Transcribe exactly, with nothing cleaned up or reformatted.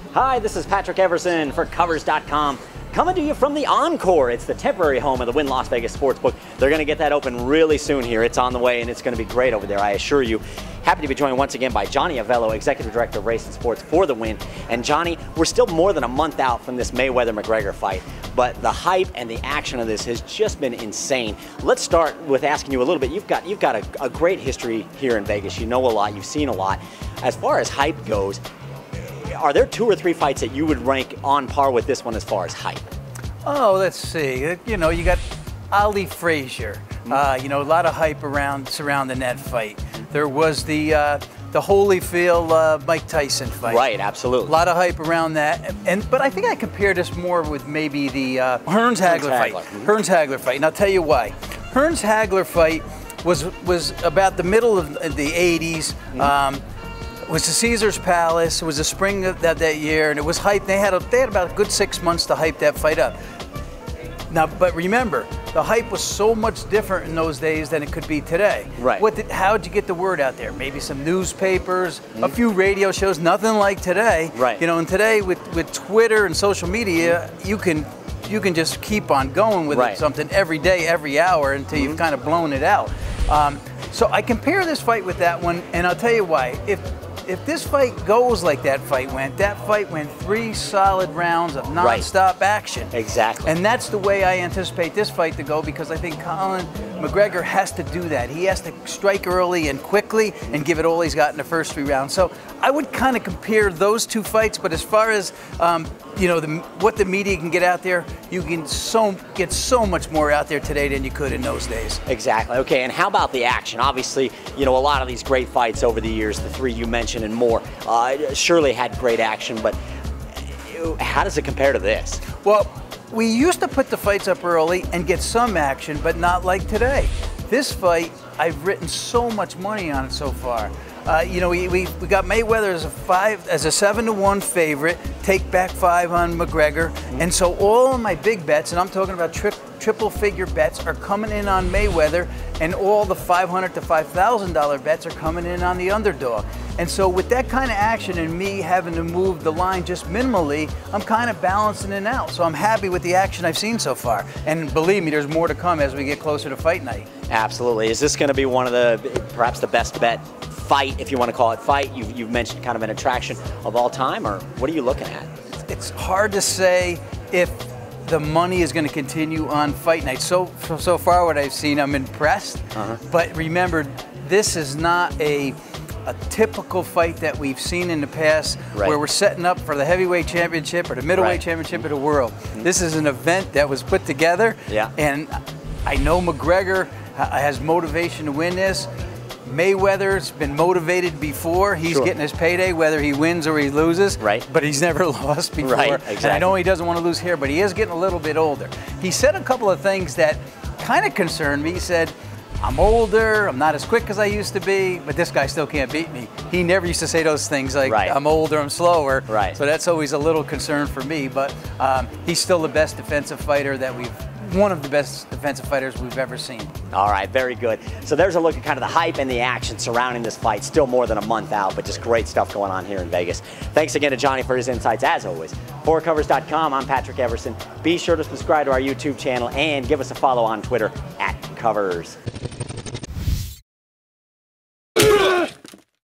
Hi, this is Patrick Everson for Covers dot com. Coming to you from the Encore. It's the temporary home of the Wynn Las Vegas Sportsbook. They're going to get that open really soon here. It's on the way, and it's going to be great over there, I assure you. Happy to be joined once again by Johnny Avello, Executive Director of Race and Sports for the Wynn. And Johnny, we're still more than a month out from this Mayweather-McGregor fight, but the hype and the action of this has just been insane. Let's start with asking you a little bit. You've got, you've got a, a great history here in Vegas. You know a lot. You've seen a lot. As far as hype goes, are there two or three fights that you would rank on par with this one as far as hype? Oh, let's see. You know, you got Ali Frazier. Uh, you know, a lot of hype around surrounding that fight. There was the uh, the Holyfield uh, Mike Tyson fight. Right, absolutely. A lot of hype around that. And but I think I compare this more with maybe the uh, Hearns-Hagler fight. Mm-hmm. Hearns-Hagler fight. And I'll tell you why. Hearns-Hagler fight was was about the middle of the eighties. Mm-hmm. um, It was the Caesars Palace. It was the spring of that, that year, and it was hyped. They had a, they had about a good six months to hype that fight up. Now, but remember, the hype was so much different in those days than it could be today. Right. What did, how'd you get the word out there? Maybe some newspapers, mm-hmm. a few radio shows, nothing like today. Right. You know, and today with, with Twitter and social media, you can you can just keep on going with right. it, something every day, every hour until mm-hmm. you've kind of blown it out. Um, so I compare this fight with that one, and I'll tell you why. If If this fight goes like that fight went, that fight went three solid rounds of non-stop right. action. Exactly. And that's the way I anticipate this fight to go, because I think Colin McGregor has to do that. He has to strike early and quickly and give it all he's got in the first three rounds. So I would kind of compare those two fights, but as far as um, you know, the, what the media can get out there, you can so get so much more out there today than you could in those days. Exactly. Okay, and how about the action? Obviously, you know, a lot of these great fights over the years, the three you mentioned and more, uh, surely had great action, but how does it compare to this? Well, we used to put the fights up early and get some action, but not like today. This fight, I've written so much money on it so far. Uh, you know, we, we, we got Mayweather as a five, as a seven to one favorite, take back five on McGregor, mm-hmm. and so all of my big bets, and I'm talking about tri triple figure bets, are coming in on Mayweather, and all the five hundred to five thousand dollar bets are coming in on the underdog. And so with that kind of action and me having to move the line just minimally, I'm kind of balancing it out. So I'm happy with the action I've seen so far. And believe me, there's more to come as we get closer to fight night. Absolutely. Is this going to be one of the, perhaps the best bet fight, if you want to call it fight? You've, you've mentioned kind of an attraction of all time, or what are you looking at? It's hard to say if the money is going to continue on fight night. So, so far what I've seen, I'm impressed. Uh-huh. But remember, this is not a a typical fight that we've seen in the past, right. where we're setting up for the heavyweight championship or the middleweight right. championship of the world. Mm-hmm. This is an event that was put together, yeah. and I know McGregor has motivation to win this. Mayweather's been motivated before. He's sure. getting his payday whether he wins or he loses, right. but he's never lost before. Right, exactly. And I know he doesn't want to lose here, but he is getting a little bit older. He said a couple of things that kind of concerned me. He said, I'm older, I'm not as quick as I used to be, but this guy still can't beat me. He never used to say those things like, right. I'm older, I'm slower. Right. So that's always a little concern for me, but um, he's still the best defensive fighter that we've, one of the best defensive fighters we've ever seen. All right, very good. So there's a look at kind of the hype and the action surrounding this fight. Still more than a month out, but just great stuff going on here in Vegas. Thanks again to Johnny for his insights, as always. For Covers dot com, I'm Patrick Everson. Be sure to subscribe to our YouTube channel and give us a follow on Twitter at Covers.